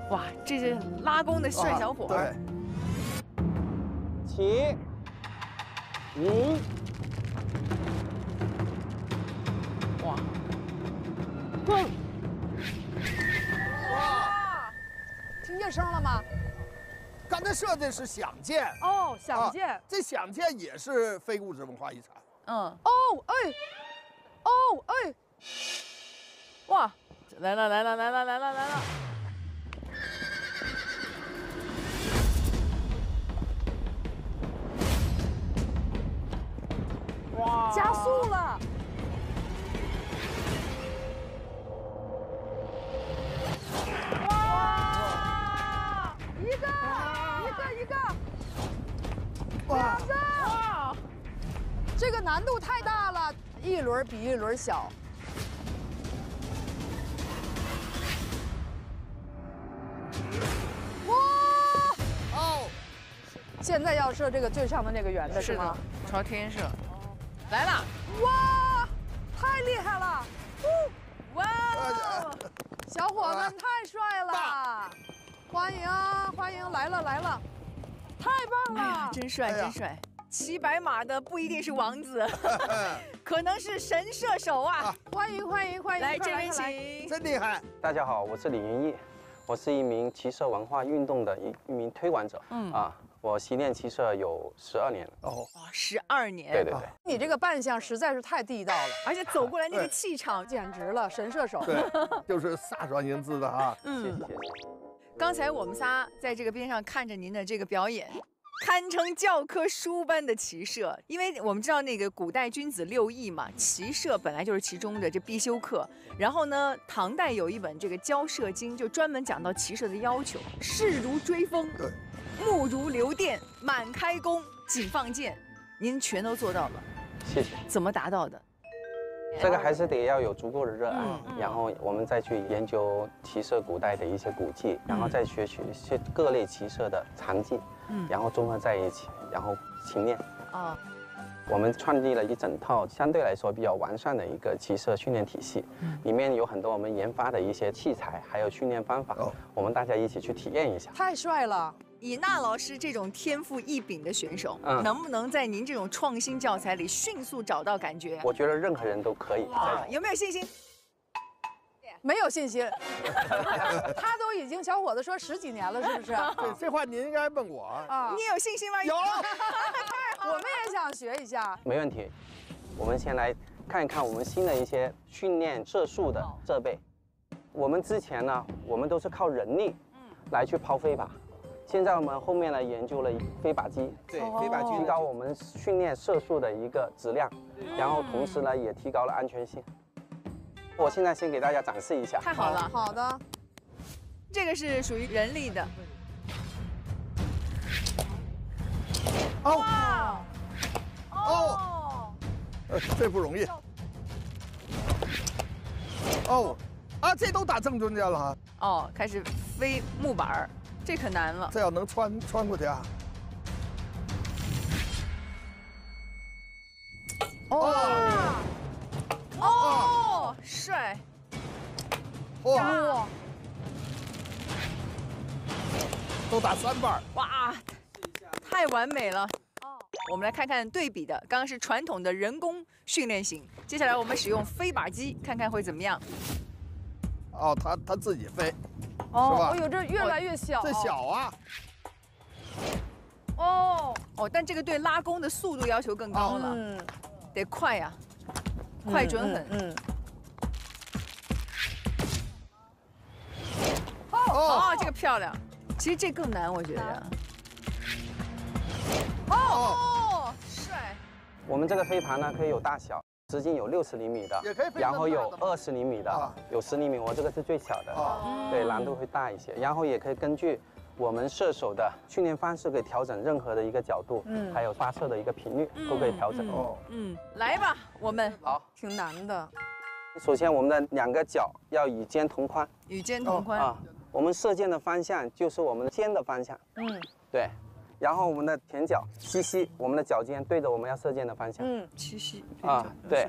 哇，这是拉弓的帅小伙。 对， 起，5， 哇， 蹦， 哇，听见声了吗？ 刚才射的是响箭， 哦，响箭。 这响箭也是非物质文化遗产。 嗯， 哦哎，哦哎， 哇，来了来了来了来了来了。哇， 加速了。哇，一个， 哇， 两个，哇，这个难度太大了，一轮比一轮小。哇， 哦， 现在要射这个最上的那个圆的是吗？ 朝天射，来了！ 哇，太厉害了！ 哇哦， 小伙子太帅了，欢迎欢迎，来了来了，太棒哎呀， 了！ 真帅哎呀真帅！骑白马的不一定是王子，可能是神射手啊！ 欢迎欢迎欢迎， 来， 快这边快来请。 真厉害！ 大家好，我是李云逸，我是一名骑射文化运动的一名推广者。我习练骑射有12年了。 哦， 哇，12年， 对对对， 你这个扮相实在是太地道了， 而且走过来那个气场， 简直了，神射手。 对，就是飒爽英姿的哈。 谢谢谢谢。 刚才我们仨在这个边上看着您的这个表演，堪称教科书般的骑射。因为我们知道那个古代君子六艺嘛，骑射本来就是其中的这必修课。然后呢，唐代有一本这个《教射经》，就专门讲到骑射的要求：势如追风， 对， 目如流电，满开弓，紧放箭。您全都做到了， 谢谢。 怎么达到的？ 这个还是得要有足够的热爱，然后我们再去研究骑射古代的一些古迹，然后再学习一些各类骑射的常技，然后综合在一起，然后勤练。 啊， 我们创立了一整套相对来说比较完善的一个骑射训练体系，里面有很多我们研发的一些器材，还有训练方法，我们大家一起去体验一下。 太帅了！ 以那老师这种天赋异禀的选手， 嗯能不能在您这种创新教材里迅速找到感觉？ 我觉得任何人都可以。 有没有信心？ 没有信心，他都已经小伙子说10几年了，是不是？ 对，这话您应该问我。 啊， 你有信心吗？ 有， 我们也想学一下。 没问题。我们先来看一看我们新的一些训练射速的设备。我们之前呢，我们都是靠人力来去抛飞靶。现在我们后面呢研究了飞靶机， 对，飞靶机提高我们训练射速的一个质量，然后同时呢也提高了安全性。我现在先给大家展示一下。 太好了， 好的， 这个是属于人力的。 哦哇， 哦，这不容易。哦，啊，这都打正中间了哈， 哦，开始飞木板儿，这可难了。 这要能穿过去啊。 哦，哦，帅！ 哇，都打3瓣。 哇，太完美了。我们来看看对比的，刚刚是传统的人工训练型，接下来我们使用飞靶机，看看会怎么样。 哦，它自己飞， 哦， 是吧哎呦，这越来越小， 这小啊。 哦， 哦，但这个对拉弓的速度要求更高了，得快呀，快准狠。哦，这个漂亮。其实这更难，我觉得。哦，帅！ 我们这个飞盘呢，可以有大小，直径有60厘米的， 也可以飞然后有更大的 20厘米的， 啊有10厘米，我这个是最小的，对，难度会大一些。然后也可以根据我们射手的训练方式，可以调整任何的一个角度，还有发射的一个频率都可以调整。 哦， 来吧，我们好， 挺难的。 首先我们的2个脚要与肩同宽与肩同宽。 啊，我们射箭的方向就是我们的肩的方向，对。然后我们的前脚吸吸，我们的脚尖对着我们要射箭的方向， 七夕啊，对。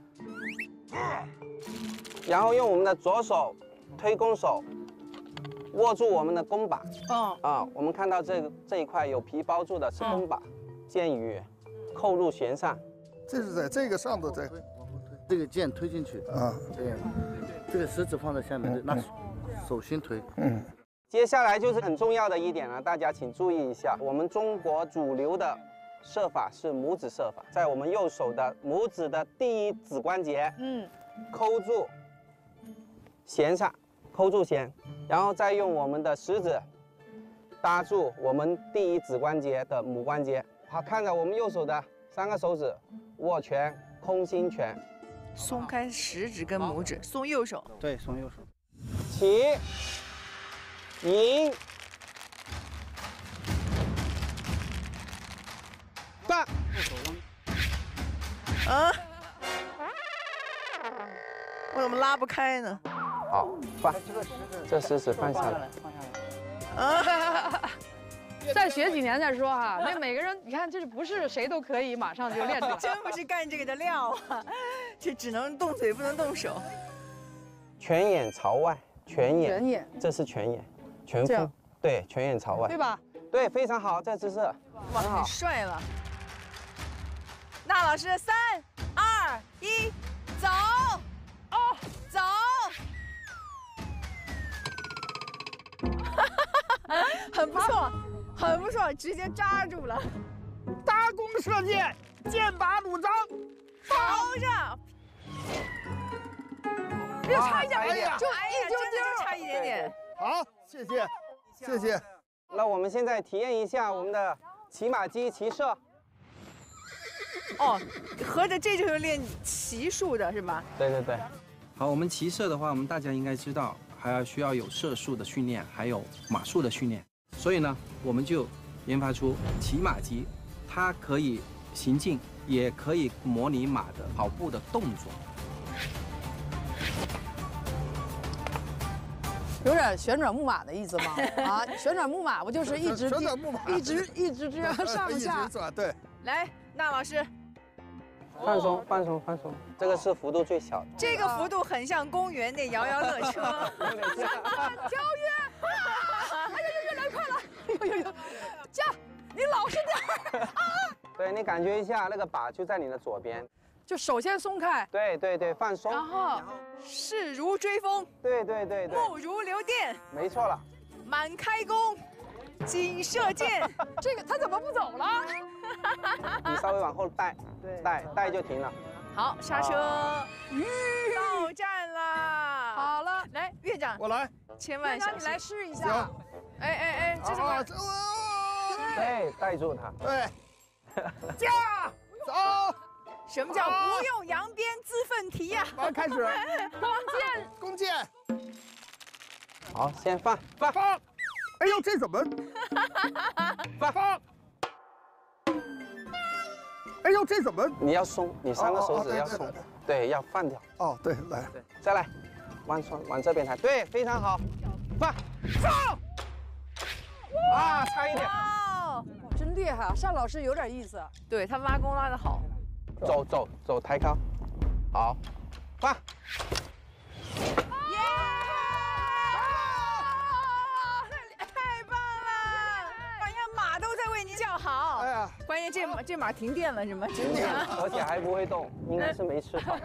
然后用我们的左手推弓手握住我们的弓把。 哦， 我们看到这一块有皮包住的是弓把，箭羽扣入弦上。 这是在这个上头在。 这个箭推进去啊，对，这个食指放在下面，拿手心推。 接下来就是很重要的一点了，大家请注意一下，我们中国主流的射法是拇指射法，在我们右手的拇指的第一指关节，扣住弦上，扣住弦，然后再用我们的食指搭住我们第一指关节的母关节。好，看着我们右手的3个手指握拳、空心拳。 松开食指跟拇指，松右手。 对，松右手。 起，迎，放。 我怎么拉不开呢？ 好，放。这食指放下来。 再学几年再说哈。那每个人，你看，这不是谁都可以马上就练出来。 真不是干这个的料啊！这只能动嘴不能动手。 拳眼朝外，拳眼，这是拳眼，拳风，对，拳眼朝外， 对吧？ 对，非常好，这姿势， 哇，很帅了。那老师，3、2、1，走！走！很不错，很不错，直接扎住了。 搭弓射箭，箭拔弩张， 朝着。 别差一点， 哎呀， 就差一点点。 好，谢谢，谢谢。 那我们现在体验一下我们的骑马击骑射。 哦，合着这就是练骑术的是吧？ 对对对。 好，我们骑射的话，我们大家应该知道，需要有射术的训练，还有马术的训练。所以呢，我们就研发出骑马击，它可以行进，也可以模拟马的跑步的动作。 有点旋转木马的意思吗？啊，旋转木马不就是一直旋转木马一直这样上下？ 对。 来，那老师， 放松，放松，放松。这个是幅度最小的。 这个幅度很像公园那摇摇乐车。 跳跃！哎呦，越来越快了！哎呦，这样你老实点啊！ 对你感觉一下，那个把就在你的左边。 就手先松开， 对对对，放松。 然后势如追风， 对对对对， 目如流电， 没错了。 满开弓，紧射箭。 这个他怎么不走了？ 你稍微往后带就停了。 好，刹车，到站啦！ 好了， 来，院长， 我来， 千万小心。 你来试一下。 哎，这怎么？ 对，带住它。 对，驾，走。 什么叫不用扬鞭自奋蹄呀？ 马上开始，弓箭， 好，先放。 哎呦，这怎么？放。哎呦，这怎么？ 你要松，你3个手指要松，对，要放掉。 哦，对，来， 对，再来，往这边抬，对，非常好，放。啊，差一点。 哇， 真厉害啊！单老师有点意思。 对他拉弓拉得好。 走，抬高，好，放。 耶！太棒了！哎呀，马都在为你叫好。 哎呀， 关键这马停电了是吗？ 停电了， 而且还不会动，应该是没吃草。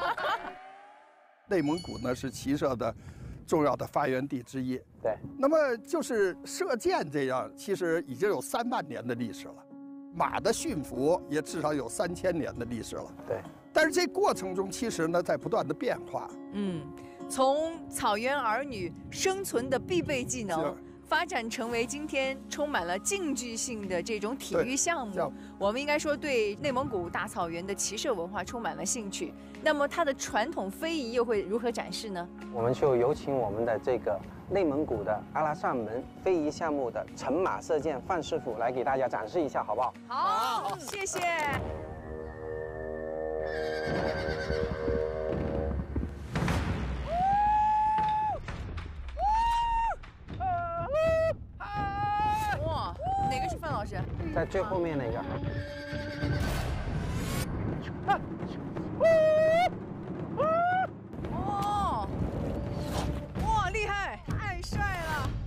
内蒙古呢是骑射的重要的发源地之一。 对。 那么就是射箭这样，其实已经有3万年的历史了。马的驯服也至少有3000年的历史了。 对。 但是这过程中，其实呢在不断的变化。 从草原儿女生存的必备技能，发展成为今天充满了竞技性的这种体育项目。我们应该说对内蒙古大草原的骑射文化充满了兴趣。那么它的传统非遗又会如何展示呢？ 我们就有请我们的这个内蒙古的阿拉善门非遗项目的乘马射箭范师傅来给大家展示一下，好不好？ 好，谢谢。哇，哪个是范老师？ 在最后面那个。 哇，厉害，太帅了！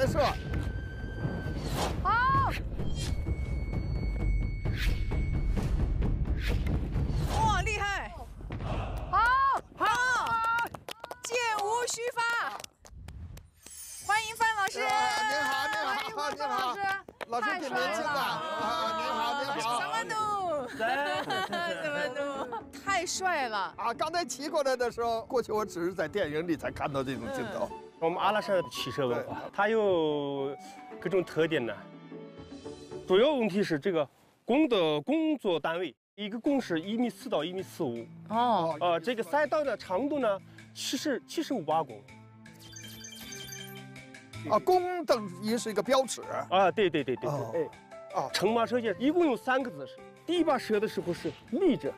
射。 好， 哇，厉害！ 好， 箭无虚发。欢迎范老师。 您好，您好，您好，老师挺年轻的啊！您好，您好。 什么都，什么都，太帅了啊！刚才骑过来的时候，过去我只是在电影里才看到这种镜头。 我们阿拉善的骑射文化，它有各种特点呢。主要问题是这个弓的工作单位，一个弓是1.4米到1.45米。 哦。 这个赛道的长度呢，75把弓。 啊，弓等于是一个标尺。 啊，对。 哦， 乘马射箭一共有3个姿势。第一把射的时候是立着。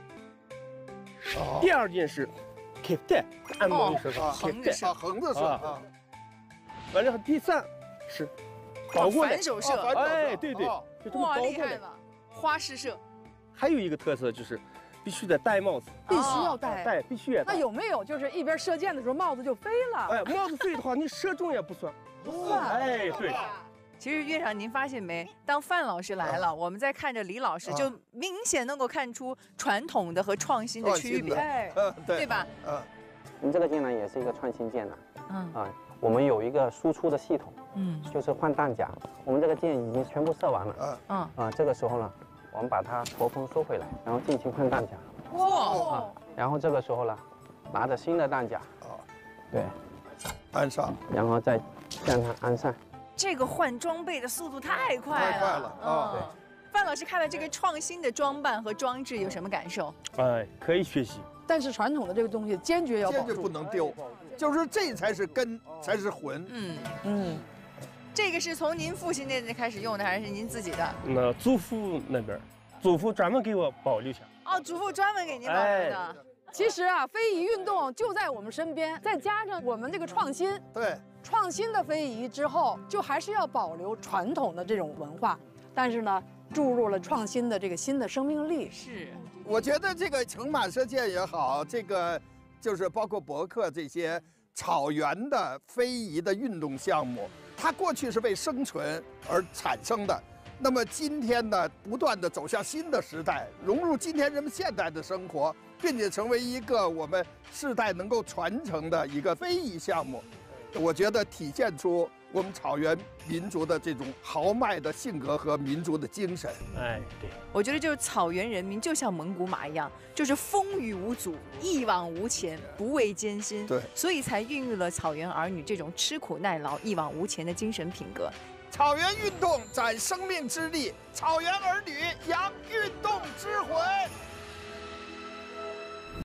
第二件是 keep down， 按摩的时候 keep down， 横着射啊。 完了，第3是倒过来反手射。 哎，对，就这么哇， 倒过来。 厉害了！花式射。 还有一个特色就是必须得戴帽子， 必须要戴。 必须要戴。 那有没有就是一边射箭的时候帽子就飞了？ 哎，帽子飞的话，你射中也不算。哎，对。 其实院长，您发现没？当范老师来了，我们在看着李老师，就明显能够看出传统的和创新的区别， 哎， 对吧？ 我们这个箭呢，也是一个创新箭呢。我们有一个输出的系统，就是换弹夹。我们这个箭已经全部射完了，这个时候呢，我们把它驼峰收回来，然后进行换弹夹。 哇！ 然后这个时候呢，拿着新的弹夹，对， 安上， 然后再让它安上。 这个换装备的速度太快了啊！ 范老师看了这个创新的装扮和装置有什么感受？ 哎，可以学习。 但是传统的这个东西坚决要保住， 坚决不能丢，就是这才是根，才是魂。 这个是从您父亲那边开始用的，还是您自己的？ 那祖父那边，祖父专门给我保留下。 哦，祖父专门给您保留的。 其实啊，非遗运动就在我们身边，再加上我们这个创新， 对， 创新的非遗之后，就还是要保留传统的这种文化，但是呢，注入了创新的这个新的生命力。 是， 我觉得这个乘马射箭也好，这个就是包括博客这些草原的非遗的运动项目，它过去是为生存而产生的。那么今天呢，不断地走向新的时代，融入今天人们现代的生活，并且成为一个我们世代能够传承的一个非遗项目，我觉得体现出我们草原民族的这种豪迈的性格和民族的精神。 哎，对， 我觉得就是草原人民就像蒙古马一样，就是风雨无阻、一往无前、不畏艰辛。 对， 所以才孕育了草原儿女这种吃苦耐劳、一往无前的精神品格。 草原运动展生命之力，草原儿女扬运动。